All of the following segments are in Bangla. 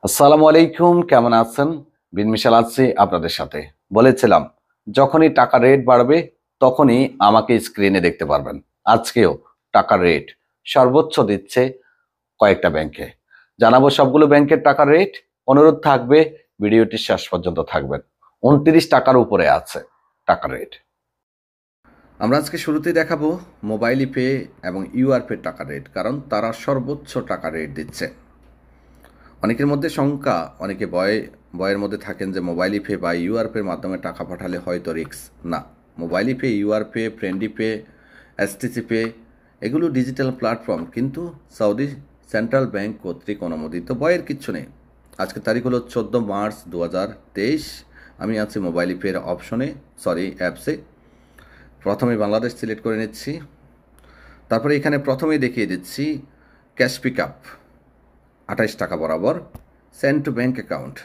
আসসালামু আলাইকুম, কেমন আছেন? বিন মিশাল আছি আপনাদের সাথে। বলেছিলাম যখনই টাকার রেট বাড়বে তখনই আমাকে স্ক্রিনে দেখতে পারবেন। আজকেও টাকার রেট সর্বোচ্চ দিচ্ছে কয়েকটা ব্যাংকে। জানাবো সবগুলো ব্যাংকের টাকার রেট। অনুরোধ থাকবে ভিডিওটি শেষ পর্যন্ত থাকবেন। 29 টাকার উপরে আছে টাকার রেট। আমরা আজকে শুরুতেই দেখাবো মোবাইল পে এবং ইউআরপে টাকার রেট, কারণ তারা সর্বোচ্চ টাকা রেট দিচ্ছে। অনেকের মধ্যে শঙ্কা, অনেকে ভয়ের মধ্যে থাকেন যে মোবাইল পে বা ইউআরপের মাধ্যমে টাকা পাঠালে হয়তো রিস্ক। না, mobile pay, urpay, friendly pay, STC pay এগুলো ডিজিটাল প্ল্যাটফর্ম, কিন্তু সৌদি সেন্ট্রাল ব্যাংক কর্তৃক অনুমোদিত। ভয়ের কিচ্ছু নেই। আজকের তারিখ হলো 14 মার্চ 2023। আমি আছি মোবাইল পের অ্যাপসে। প্রথমে বাংলাদেশ সিলেক্ট করে নিচ্ছি। তারপরে এখানে প্রথমেই দেখিয়ে দিচ্ছি ক্যাশ পিক আপ 28 টাকা বরাবর, সেন্ড টু ব্যাঙ্ক অ্যাকাউন্ট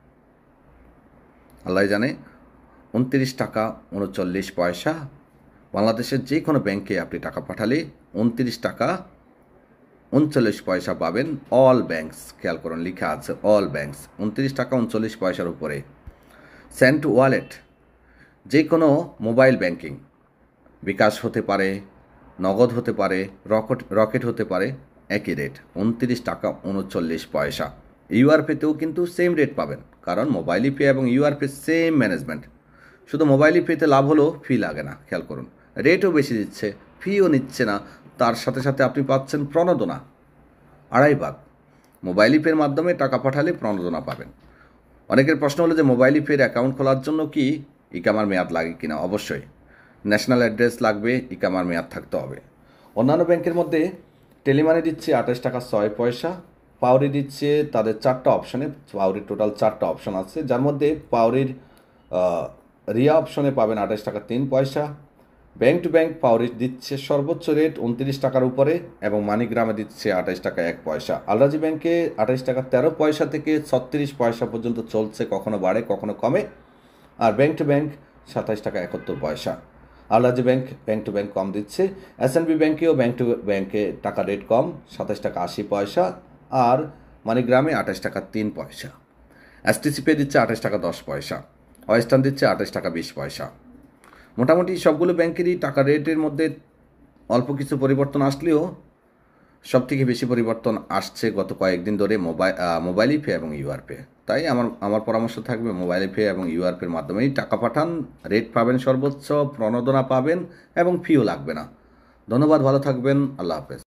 আল্লাহ জানে 29 টাকা 39 পয়সা। বাংলাদেশের যে কোনো ব্যাংকে আপনি টাকা পাঠালে 29 টাকা 39 পয়সা পাবেন। অল ব্যাংকস, খেয়াল করুন লেখা আছে অল ব্যাংকস, 29 টাকা 39 পয়সার উপরে। সেন্ড টু ওয়ালেট, যে কোনো মোবাইল ব্যাংকিং, বিকাশ হতে পারে, নগদ হতে পারে, রকেট হতে পারে, একই রেট 29 টাকা 39 পয়সা। ইউআরপেতেও কিন্তু সেম রেট পাবেন, কারণ মোবাইল পে এবং ইউআরপে সেম ম্যানেজমেন্ট। শুধু মোবাইল পেতে লাভ হলো ফি লাগে না। খেয়াল করুন, রেটও বেশি দিচ্ছে, ফিও নিচ্ছে না। তার সাথে সাথে আপনি পাচ্ছেন প্রণোদনা 2.5 ভাগ। মোবাইল পের মাধ্যমে টাকা পাঠালে প্রণোদনা পাবেন। অনেকের প্রশ্ন হলো যে মোবাইল পের অ্যাকাউন্ট খোলার জন্য কি ইকামার মেয়াদ লাগে কিনা? অবশ্যই ন্যাশনাল অ্যাড্রেস লাগবে, ইকামার মেয়াদ থাকতে হবে। অন্যান্য ব্যাংকের মধ্যে টেলিমানি দিচ্ছে 28 টাকা 6 পয়সা, পাউরি দিচ্ছে তাদের 4টা অপশনে। পাউরির টোটাল 4টা অপশন আছে, যার মধ্যে পাউরির রিয়া অপশনে পাবেন 28 টাকা 3 পয়সা। ব্যাংক টু ব্যাংক পাউরি দিচ্ছে সর্বোচ্চ রেট 29 টাকার উপরে, এবং মানিগ্রামে দিচ্ছে 28 টাকা 1 পয়সা। আলরাজি ব্যাংকে 28 টাকা 13 পয়সা থেকে 36 পয়সা পর্যন্ত চলছে, কখনো বাড়ে কখনো কমে। আর ব্যাংক টু ব্যাংক 27 টাকা 71 পয়সা। আলরাজি ব্যাংক টু ব্যাংক কম দিচ্ছে। এসএনবি ব্যাংকেও ব্যাংক টু ব্যাংকে টাকা রেট কম, 27 টাকা 80 পয়সা। আর মানিগ্রামে 28 টাকা 3 পয়সা। এসটিসি পে দিচ্ছে 28 টাকা 10 পয়সা। ওয়েস্টার্ন দিচ্ছে 28 টাকা 20 পয়সা। মোটামুটি সবগুলো ব্যাংকেরই টাকা রেটের মধ্যে অল্প কিছু পরিবর্তন আসলেও সবথেকে বেশি পরিবর্তন আসছে গত কয়েকদিন ধরে মোবাইল পে এবং ইউআরপে। তাই আমার পরামর্শ থাকবে মোবাইল পে এবং ইউআরপের মাধ্যমেই টাকা পাঠান। রেট পাবেন সর্বোচ্চ, প্রণোদনা পাবেন এবং ফিও লাগবে না। ধন্যবাদ, ভালো থাকবেন, আল্লাহ হাফেজ।